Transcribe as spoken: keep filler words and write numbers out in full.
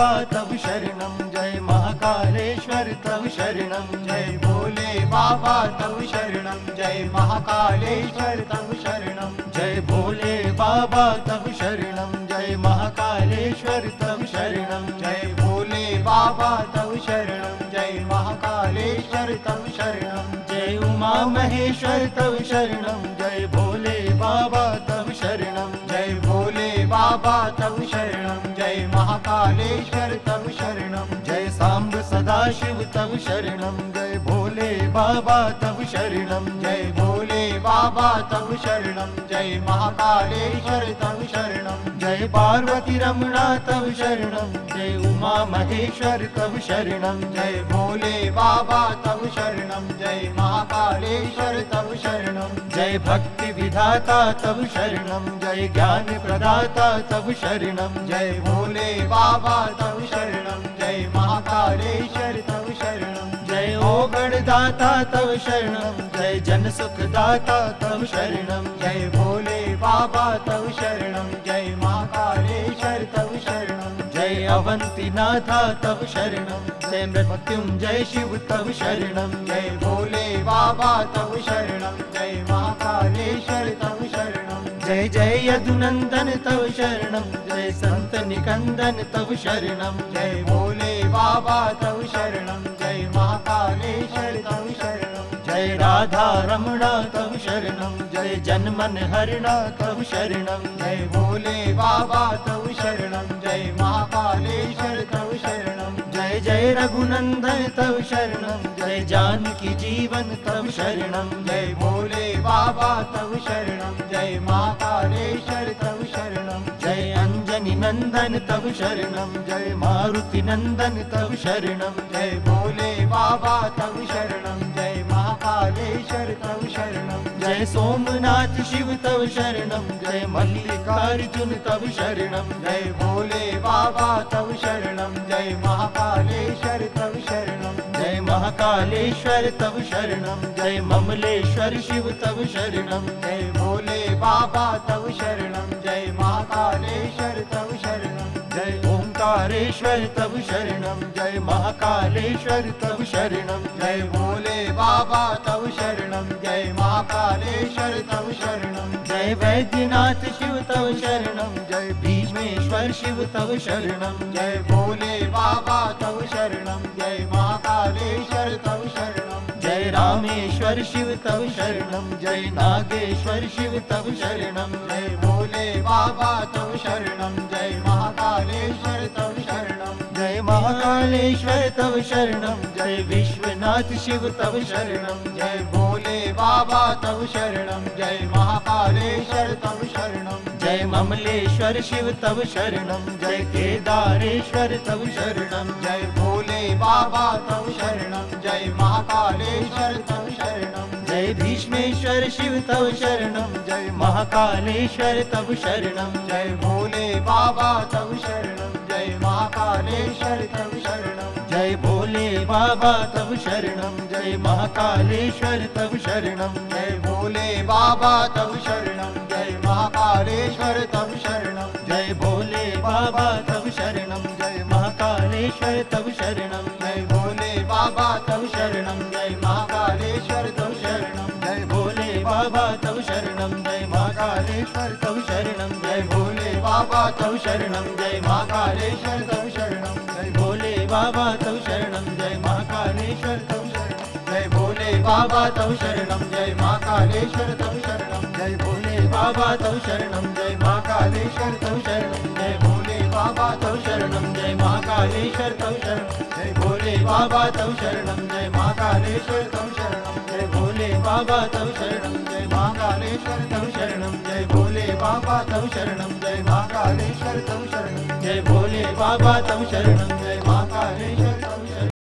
बाबा तव शरणम, जय महाकालेश्वर तव शरणम, जय भोले बाबा तव शरणम, जय महाकालेश्वर तव शरणम, जय भोले बाबा तव शरणम, जय महाकालेश्वर तव शरणम, जय भोले बाबा तव शरणम, जय महाकालेश्वर तव शरणम, जय उमा महेश्वर तव शरणम, जय भोले बाबा तव शरणम, जय भोले बाबा तव शरणम, जय महाकालेश्वर तव शरणम, जय सांब सदाशिव तव शरणम, जय भोले बाबा तव शरणम, जय भोले बाबा तव शरणम, जय महाकालेश्वर तव शरणम, जय पार्वती रमणा तव शरणम, जय उमा महेश्वर तव शरणम, जय भोले बाबा तव शरणम, जय महाकालेश्वर तव शरणम, जय भक्ति विधाता तव शरणम, जय ज्ञान प्रदाता तव शरणम, जय भोले बाबा तव शरणम, जय महाकालेश्वर तव शरणम, जय ओगण दाता तव शरणम, जय जन सुख दाता तव शरणम, जय भोले बाबा तव शरणम, जय महाकालेश्वर तव शरणम, जय अवंतीनाथा तव शरणम, जय मृत्युंजय शिव तव शरणम, जय भोले बाबा तव शरणम, जय महाकालेश्वर तव शरणम, जय जय यदुनंदन तव शरणम, जय संत निकंदन तव शरणम, जय भोले बाबा तव शरणम, जय महाकालेश्वर तव शरणम, जय राधा रमणा तव शरणम, जय जनमन हरणा तव शरणम, जय भोले बाबा तव शरणम, जय महाकालेश्वर तव शरणम, जय जय रघुनंदन तव शरणम, जय जानकी जीवन तव शरणम, जय भोले बाबा तव शरणम, जय महाकालेश्वर तव शरणम, जय अंजनी नंदन तव शरणम, जय मारुति नंदन तव शरणम, जय भोले बाबा तव शरणम, जय महाकालेश्वर तव शरणम, जय सोमनाथ शिव तव शरणम, जय मल्लिकार्जुन तव शरणम, जय भोले बाबा तव शरणम, जय महाकालेश्वर तव शरणम, जय महाकालेश्वर तव शरणम, जय ममलेश्वर शिव तव शरणम, जय भोले बाबा तव शरणम, जय महाकालेश्वर तव शरणम, जय ओंकारेश्वर तव शरणम, जय महाकालेश्वर तव शरणम, जय भोले बाबा तव शरणम, जय महाकालेश्वर तव शरणम, जय वैद्यनाथ शिव तव शरणम, जय भीष्मेश्वर शिव तव शरणम, जय भोले बाबा तव शरणम, जय महाकालेश्वर तव शरणम, जय रामेश्वर शिव तव शरणम, जय नागेश्वर शिव तव शरणम, जय भोले बाबा तव शरणम, जय महाकालेश्वर तव शरणम, जय महाकालेश्वर तव शरणम, जय विश्वनाथ शिव तव शरणम, जय भोले बाबा तव शरणम, जय महाकालेश्वर तव शरणम, जय ममलेश्वर शिव तव शरणम, जय केदारेश्वर तव शरणम, जय भोले बाबा तव शरणम, जय महाकालेश्वर तव शरणम, जय भीष्मेश्वर शिव तव शरणम, जय महाकालेश्वर तव शरणम, जय भोले बाबा तव शरणम, जय महाकालेश्वर तव शरणम, जय भोले बाबा तव शरणम, जय महाकालेश्वर तव शरणम, जय भोले बाबा तव शरणम, जय महाकालेश्वर तव शरणम, जय भोले बाबा तव शरणम, जय महाकालेश्वर तव शरणम, जय भोले बाबा तव शरणम, जय महाकालेश्वर तव शरणम, जय भोले बाबा तव शरणम, जय महाकालेश्वर तव शरणम, जय भोले बाबा तव शरणम, जय महाकालेश्वर तव शरणम, जय भोले बाबा तव शरणम, जय महाकालेश्वर तव शरणम, जय भोले बाबा तव शरणम, जय महाकालेश्वर तव शरणम, जय भोले बाबा तव शरणम, जय महाकालेश्वर तव शरणम, जय भोले बाबा तव शरणम, जय महाकालेश्वर तव शरणम, जय भोले बाबा तव शरणम, जय महाकालेश्वर तव शरणम, जय भोले बाबा तव शरणम, जय महाकालेश्वर तव शरणम, जय भोले बाबा तव शरणम, जय महाकालेश्वर तव शरणम, जय भोले बाबा तव शरणम, जय महाकालेश्वर तव शरणम।